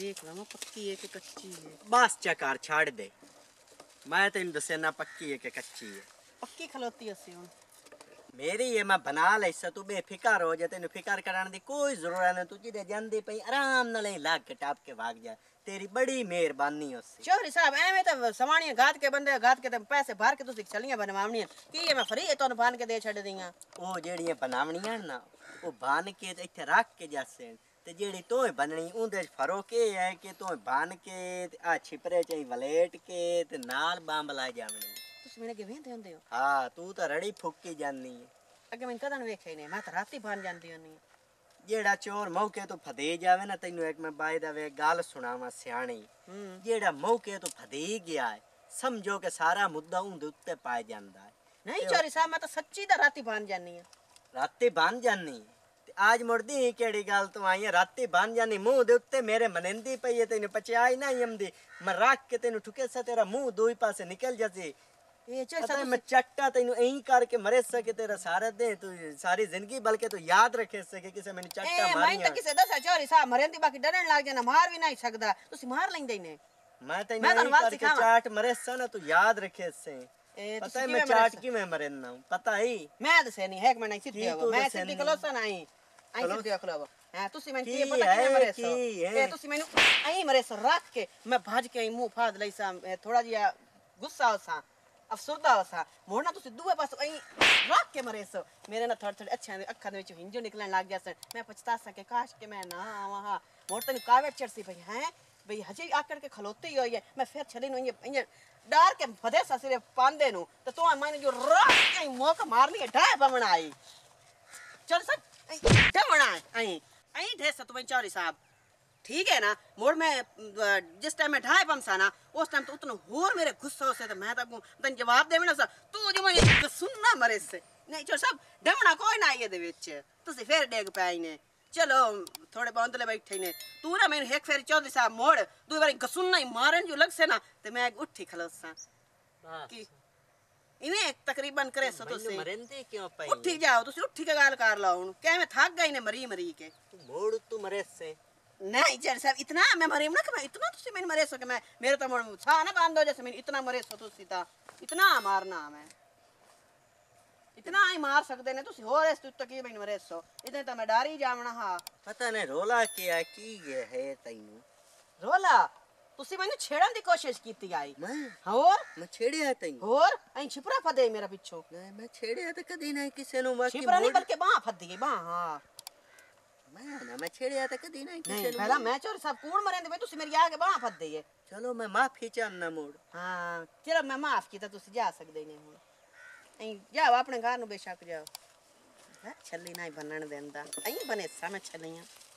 देख ला पक्की है कि कच्ची है। बस चकार छाड़ दे, मैं तेन दसे ना पक्की है कि कच्ची है। पक्की खलोती असी हुन मेरी ये मैं बना लैसा, तू बेफिक्र हो जा, तेन फिक्र कराने की कोई जरूरत नहीं। तू जिदे जांदी पई आराम नाल लाग के टाप के भाग जा, तेरी बड़ी मेहरबानी होसी। चौधरी साहब एवें तो समाणियां घात के बंदे घात के ते पैसे भर के तुसी छलियां बनवावणियां की ये मैं फ्री है तोन बांध के दे छड़ दियां। ओ जेड़ियां बनावणियां ना ओ बान के ते इत्थे रख के जासे ते जेड़ी तोय बननी उंदे फर्क ये है कि तोय बान के आ छिपरे च वलेट के ते नाल बांब ला जावणी। तुसी मेरे के वेंदे हुंदे हो? हां तू तो रड़ी फुक्की जानी है। अगे मैं कदन वेखे नहीं, मैं तो राती बांध जांदी होनी। जेड़ा चोर मौके तो फदे जावे ना, तैनू एक मैं बाय दा वे गाल सुनावा सियाणी। जेड़ा मौके तो फदे गया है समझो कि सारा मुद्दा उंदे उत्ते पाए जांदा है। नहीं चौधरी साहब मैं तो सच्ची दा राती बांध जानी है। राती बांध जानी ते आज मुड़दी केड़ी गल तू आई है? राती बांध जानी मुंह दे उत्ते मेरे मनंदी पई है, तैनू पचाई ना यमदी मैं रख के तैनू ठुके सा तेरा मुंह दोई पासे निकल जासी। ये चल पता है मैं चट्टा तैनू एही करके मरे सके तेरा सारा दे तू सारी जिंदगी बल्कि तू याद रखे सके किसे मैंने चट्टा ए मारिया। मैं तो किसे दसा चौधरी साहब मरेंदी बाकी डरन लग जाना, मार भी नहीं सकदा तुसी मार लेंदे ने। मैं तैनू एही करके चाट मरे सा ना, तू याद रखे से। पता है मैं चाट की मैं मरे ना पता ही मैं दसे नहीं है, मैं सीधी हो मैं सीधी खलोसा नहीं आई सीधी खलोवा। हां तुसी मैं की पता कि मरे सो ए तुसी मैनू आई मरे सो रख के मैं भाज के मुंह फाद लईसा थोड़ा जिया गुस्सा होसा अफसरदा होसा मोड़ना तुसी दूए पास आई रख के मरे सो मेरे ना थोड़े थोड़े अच्छे अखां दे विच हिंजो निकलन लग गया सन। मैं पछता सके काश के मैं ना वहां मोड़ तने कावेट चढ़सी पई है भई हजे आकड़ के खलोती ही होई है। मैं फिर छली नु ये डार के फदे सा सिरे पांदे नु तो मैंने जो रख के मौका मारनी है ढाई बमण आई चल सक ढमण आई आई ढे सा तुम्हें चौधरी साहब ठीक है ना। मोड़ में जिस टाइम में ढाई बमसा ना उस टाइम तो उतना होर मेरे गुस्सा से तो मैं तो तन जवाब देवे ना तू जो मैं सुनना मरे से नहीं चल सब ढमणा कोई ना ये दे विच तुसी फिर डेग पाई ने चलो थोड़े बंदले बैठे ने तू ना मैंने एक फेरी चौधरी साहब मोड़ दो बारी गसुन्ना ही मारन जो लग से ना ते मैं उठी खलोसा की इने तकरीबन करे सो तुसी मरेंदे क्यों पई उठी जाओ तुसी उठी के गाल कर लो हुन के मैं थक गई ने मरी मरी के तू मोड़ तू मरे से नहीं चल साहब इतना मैं मरे ना कि मैं इतना तुसी मैंने मरे सो कि मैं मेरे तो मोड़ छा ना बांध दो जैसे मैं इतना मरे सो तुसी ता इतना मारना मैं इतना ही मार सकते ने तुसी होर इस तो की मैंने मरे सो इतने तो मैं डर ही जावना हां। पता नहीं रोला क्या की है तैनू रोला तुसी मैंने छेड़न दी कोशिश कीती आई मैं होर मैं छेड़िया तैनू होर आई छिपरा फदे मेरा पिछो नहीं मैं छेड़िया तो कदी नहीं किसे नु बाकी छिपरा नहीं बल्कि बाह फद गई बाह हां मैं छेड़िया तो कदी नहीं किसे नु पहला मैं चोर सब कूड़ मरेंदे भाई तुसी मेरी आगे बाह फद गई है। चलो मैं माफी चाहना मोड़ हां चलो मैं माफ कीता तुसी जा सकदे ने हुन आई जाओ अपने घर नु बेशक जाओ छल्ली नहीं बनन देंदा आई बने सा मैं छलियां।